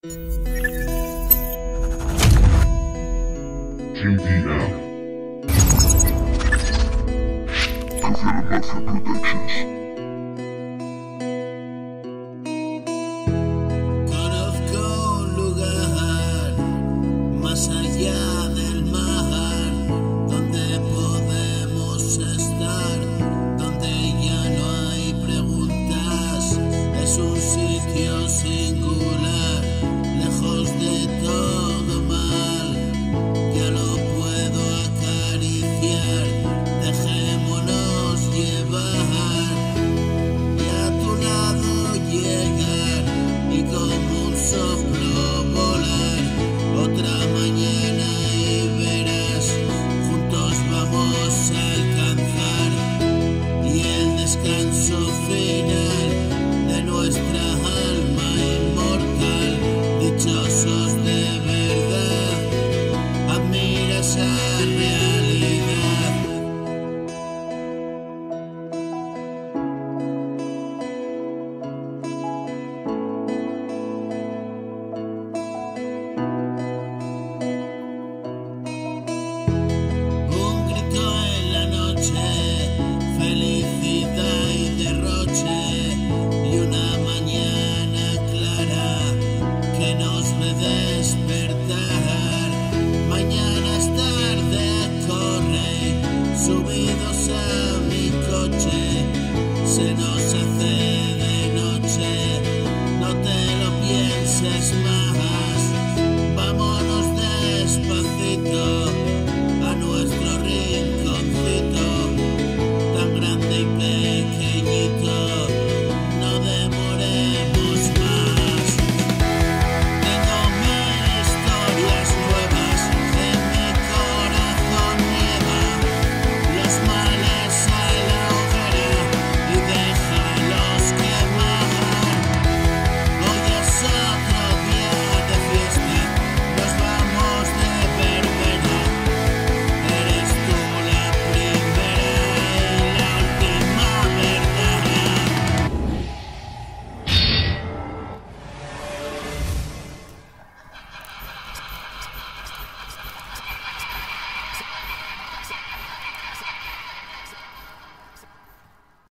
JDM. Cancela Mafia Productions. Conozco un lugar más allá del mar, donde podemos estar, donde ya no hay preguntas. Es un sitio singular, lejos de todo mal. Ya lo puedo acariciar, dejémonos llevar y a tu lado llegar y como un soplo volar. Otra mañana y verás, juntos vamos a alcanzar y el descanso final de nuestra alma inmortal. Dichosos de verdad, admira esa realidad. Un grito en la noche, felicidad y derroche, y una mañana clara que nos ve despertar. Mañana es tarde, corre, subidos a mi coche, se nos hace de noche, no te lo pienses más, vámonos despacito.